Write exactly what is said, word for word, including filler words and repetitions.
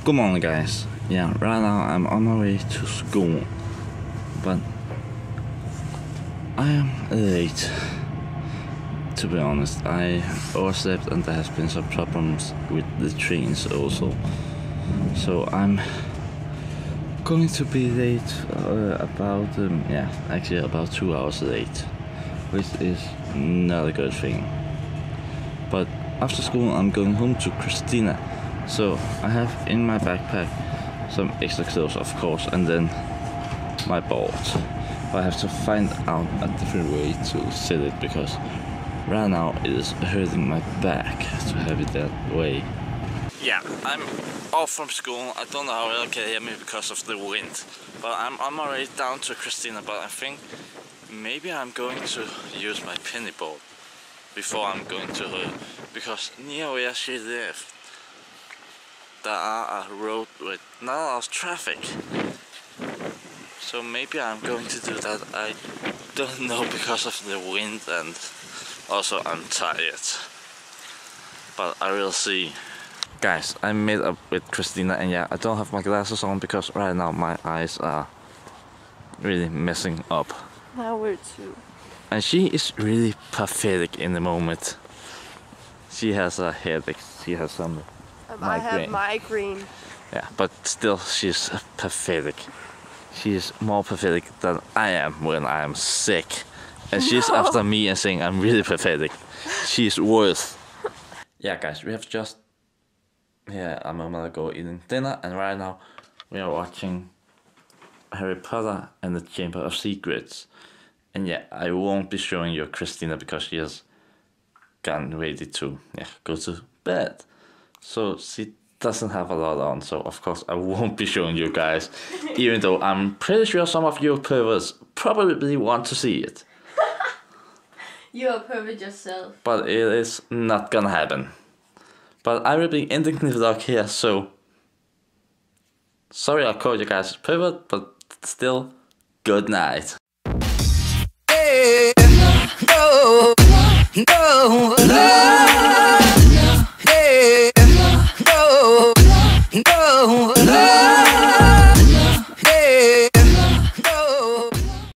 Good morning, guys. Yeah, right now I'm on my way to school, but I am late. To be honest, I overslept and there has been some problems with the trains also. So I'm going to be late uh, about, um, yeah, actually about two hours late, which is not a good thing. But after school I'm going home to Christina, so I have in my backpack some extra clothes, of course, and then my board. But I have to find out a different way to set it because right now it is hurting my back to have it that way. Yeah, I'm off from school. I don't know how you can hear me because of the wind, but I'm on my way down to Christina. But I think maybe I'm going to use my penny board before I'm going to her, because near where she lives there are a road with not a lot of traffic. So maybe I'm going to do that. I don't know because of the wind, and also I'm tired. But I will see. Guys, I met up with Christina, and yeah, I don't have my glasses on because right now my eyes are really messing up. Now we're too. And she is really pathetic in the moment. She has a headache, she has some um, migraine. I have migraine. Yeah, but still she's pathetic. She's more pathetic than I am when I am sick. And she's No. after me and saying I'm really pathetic. She's worse. Yeah, guys, we have just... Yeah, I'm gonna go eating dinner, and right now we are watching Harry Potter and the Chamber of Secrets. And yeah, I won't be showing you Christina because she has gotten ready to yeah, go to bed. So she doesn't have a lot on, so of course I won't be showing you guys, even though I'm pretty sure some of you perverts probably want to see it. You're a pervert yourself. But it is not gonna happen. But I will be ending the vlog here, so sorry I called you guys pervert, but still, good night. No, no, no.